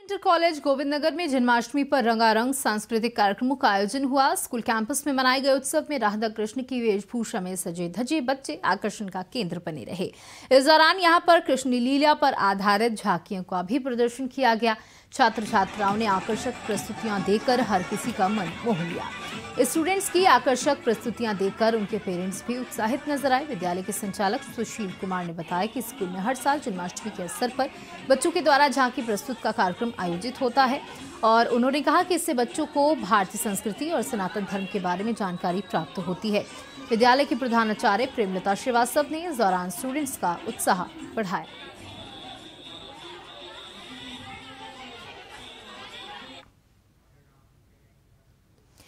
Inter college Govindnagar में जन्माष्टमी पर रंगारंग सांस्कृतिक कार्यक्रमों का आयोजन हुआ। स्कूल कैंपस में मनाए गए उत्सव में राधा कृष्ण की वेशभूषा में सजे धजे बच्चे आकर्षण का केंद्र बने रहे। इस दौरान यहां पर कृष्ण लीला पर आधारित झांकियों का भी प्रदर्शन किया गया। छात्र छात्राओं ने आकर्षक प्रस्तुतियां देकर हर किसी का मन मोह लिया। स्टूडेंट्स की आकर्षक प्रस्तुतियां देखकर उनके पेरेंट्स भी उत्साहित नजर आए। विद्यालय के संचालक सुशील कुमार ने बताया कि स्कूल में हर साल जन्माष्टमी के अवसर पर बच्चों के द्वारा झांकी प्रस्तुत का कार्यक्रम आयोजित होता है और उन्होंने कहा कि इससे बच्चों को भारतीय संस्कृति और सनातन धर्म के बारे में जानकारी प्राप्त होती है। विद्यालय की प्रधानाचार्य प्रेमलता श्रीवास्तव ने इस दौरान स्टूडेंट्स का उत्साह बढ़ाया।